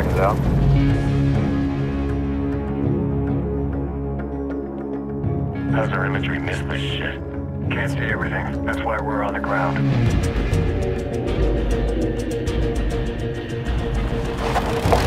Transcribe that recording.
things out. How's our imagery miss this shit? Can't see everything. That's why we're on the ground.